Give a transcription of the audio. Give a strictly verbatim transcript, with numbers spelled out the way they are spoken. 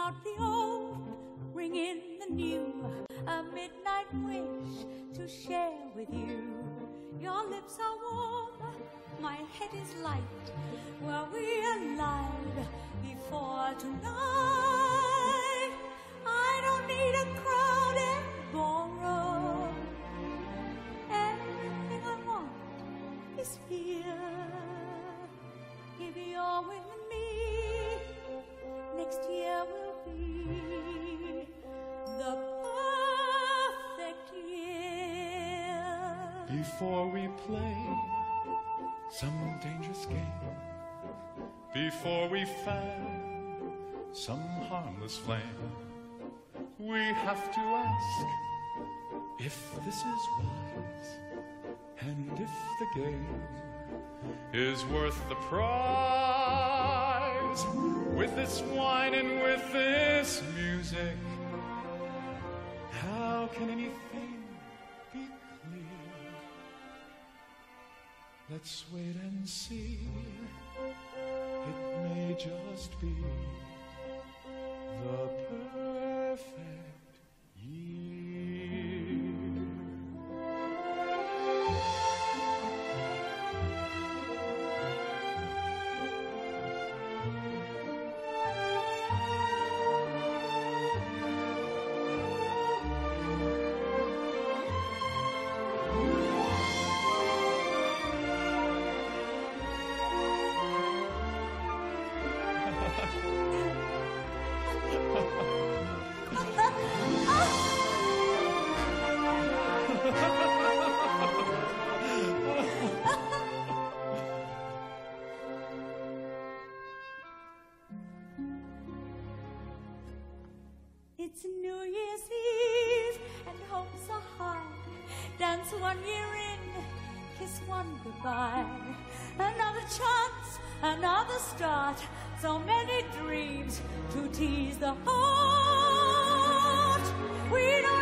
out the old, ring in the new, a midnight wish to share with you. Your lips are warm, my head is light. Were we alive before tonight? I don't need a crowded ballroom. Everything I want is here. If you're with me, next year will be the perfect year. Before we play some dangerous game, before we fan some harmless flame, we have to ask if this is wise, and if the game is worth the prize. With this wine and with this music, how can anything be clear? Let's wait and see. It may just be the perfect year. It's New Year's Eve and hopes are high. Dance one year in, kiss one goodbye. Another chance, another start. So many dreams to tease the heart. We don't